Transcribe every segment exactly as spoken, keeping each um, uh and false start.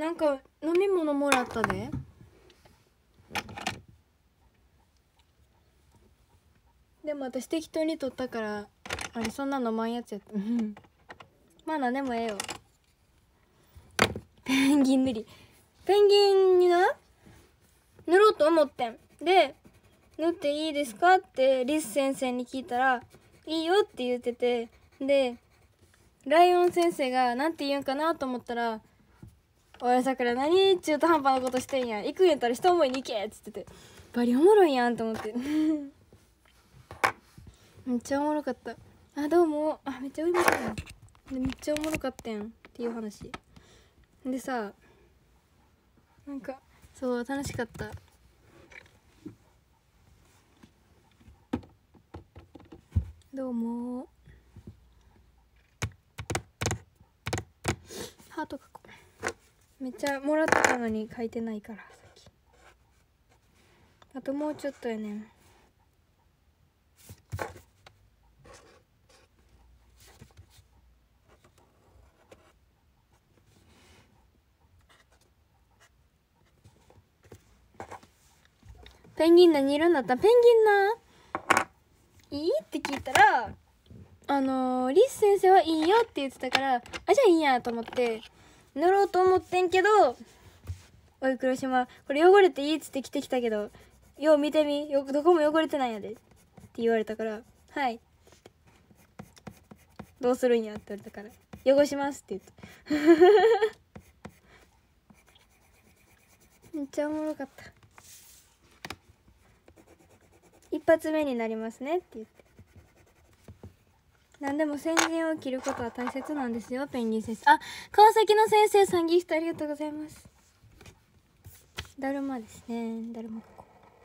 なんか飲み物もらったで。でも私適当に取ったからあれそんな飲まんやつやったまあなんでもええよ。ペンギン塗りペンギンにな塗ろうと思ってんで、塗っていいですかってリス先生に聞いたらいいよって言ってて、でライオン先生がなんて言うんかなと思ったら、おいさくら何中途半端なことしてんや、行くんやったら一思いに行けっつってて、バリおもろいやんと思ってめっちゃおもろかった。あどうも、あめっちゃおいもろいやんでめっちゃおもろかったやんっていう話でさ、なんかそう楽しかった。どうもハート書こう。めっちゃもらってたのに書いてないからさっき。あともうちょっとやねん。ペンギン何色になった？ペンギンないいって聞いたら、あのー、リス先生はいいよって言ってたから、あじゃあいいやと思って塗ろうと思ってんけど、おい黒島これ汚れていいっつって着てきたけどよう見てみよ、どこも汚れてないんやでって言われたから、はいどうするんやって言われたから汚しますって言ってめっちゃおもろかった。一発目になりますねって言って、何でも先陣を切ることは大切なんですよペンギン先生。あ川崎の先生さんギフトありがとうございます。だるまですね、だるまここ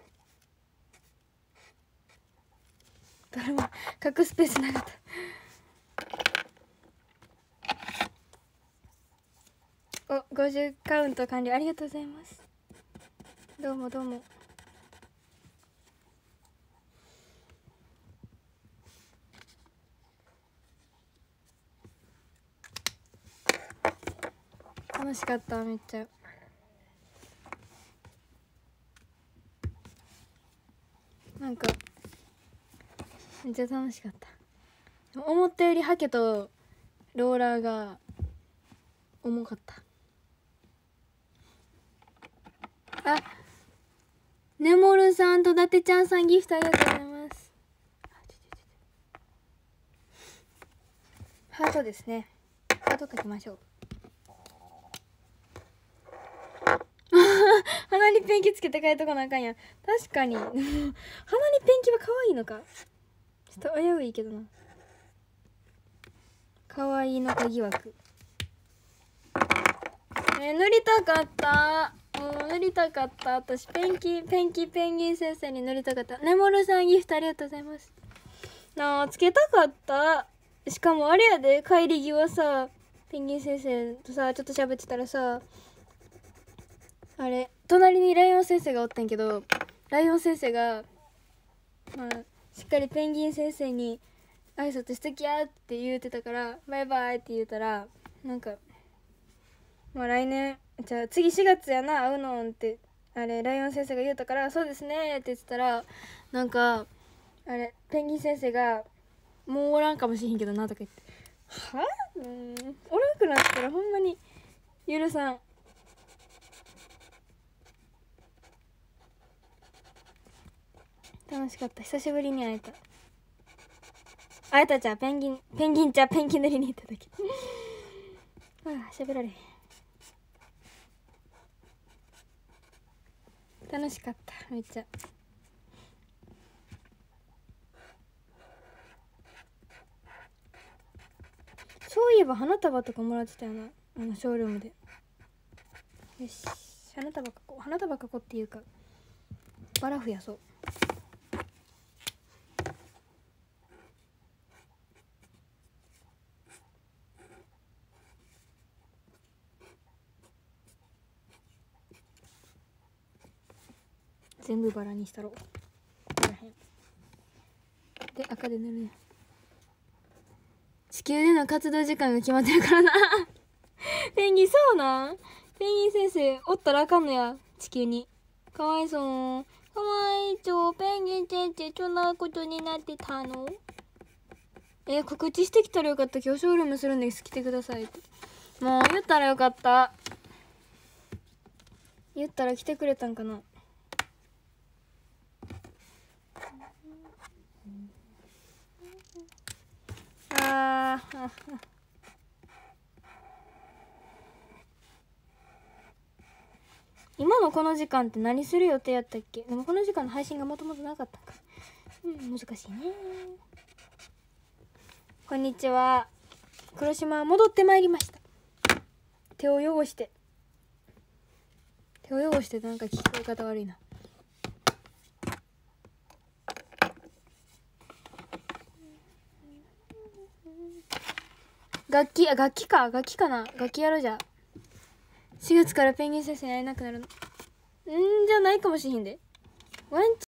だるま隠すスペースなかったおごじゅうカウント完了ありがとうございます。どうもどうも。楽しかっためっちゃ。なんかめっちゃ楽しかった。思ったよりハケとローラーが重かった。あねもるさんと伊達ちゃんさんギフトありがとうございます。ハートですね、ハート書きましょう鼻にペンキつけて帰っとかなあかんやん。確かに鼻にペンキは可愛いのかちょっと危ういけどな。可愛いのか疑惑。えー、塗りたかった、もう塗りたかった。私ペンキペンキペンギン先生に塗りたかった。ねもるさんギフトありがとうございます。なあつけたかった。しかもあれやで、帰り際さペンギン先生とさちょっと喋ってたらさ、あれ隣にライオン先生がおったんけど、ライオン先生が、まあ、しっかりペンギン先生に挨拶しときやって言うてたからバイバイって言うたら、なんかまあ来年じゃあ次しがつやな会うのんってあれライオン先生が言うたから、そうですねって言ってたら、なんかあれペンギン先生がもうおらんかもしれへんけどなとか言って、はぁ、うんおらんくなったらほんまに許さん。楽しかった、久しぶりに会えた。会えたじゃん、ペンギンペンギンじゃペンギン塗りに行った時ああ喋られへん。楽しかっためっちゃ。そういえば花束とかもらってたよな、あのショールームで。よし花束かこう、花束かこうっていうかバラ増やそう。全部バラにしたろ。バラへんで赤で塗るね。地球での活動時間が決まってるからなペンギンそうなんペンギン先生おったらあかんのや、地球に。かわいそう。かわいそう。ペンギン先生そんなことになってたの。えー、告知してきたらよかった。今日ショールームするんです、来てくださいって。もう言ったらよかった。言ったら来てくれたんかな。あー今のこの時間って何する予定やったっけ。でもこの時間の配信がもともとなかったんか。うん難しいね。こんにちは。黒島戻ってまいりました。手を汚して手を汚してなんか聞こえ方悪いな。楽器、あ、楽器か楽器かな。楽器やろう。じゃしがつからペンギン先生に会えなくなるのんじゃないかもしれへんで。ワンチ